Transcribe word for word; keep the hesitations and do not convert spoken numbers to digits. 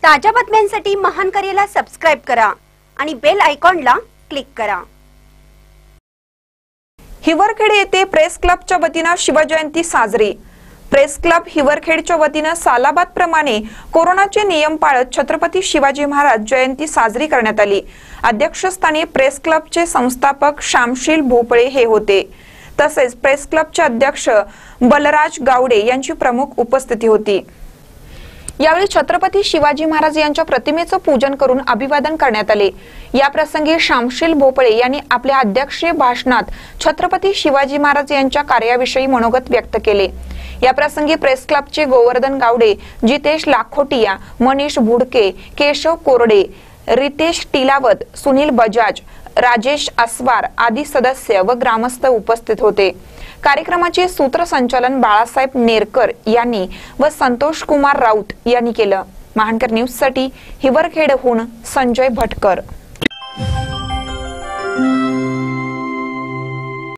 ताज्या बातम्यांसाठी महान करेला सबस्क्राइब करा आणि बेल आयकॉनला क्लिक करा। हिवरखेड येथे प्रेस क्लबच्या वतीने शिवजयंती साजरी। प्रेस क्लब हिवरखेडच्या वतीने सालाबाद प्रमाणे कोरोनाचे नियम पाळत छत्रपती शिवाजी महाराज जयंती साजरी करण्यात आली। अध्यक्षस्थानी प्रेस क्लबचे संस्थापक शामशील भोपळे हे होते। तसेच प्रेस क्लबचे अध्यक्ष बलराज गावडे यांची प्रमुख उपस्थिती होती। यावेळी छत्रपती शिवाजी महाराज यांच्या प्रतिमेचे पूजन करून अभिवादन करण्यात आले। या प्रसंगी शामशील भोपळे यांनी आपल्या अध्यक्षीय भाषणात छत्रपती शिवाजी महाराज यांच्या कार्याविषयी मनोगत व्यक्त केले। या प्रसंगी प्रेस क्लबचे गोवर्धन गावडे, जितेश लाखोटिया, मनीष भुडके, केशव कोरडे, रितेश टिलावत, सुनील बजाज, राजेश अस्वार आदी सदस्य व ग्रामस्थ उपस्थित होते। कार्यक्रमाचे सूत्रसंचालन बाळासाहेब नेरकर यांनी व संतोष कुमार राऊत यांनी केलं। महानकर न्यूज साठी हिवरखेडहून संजय भटकर।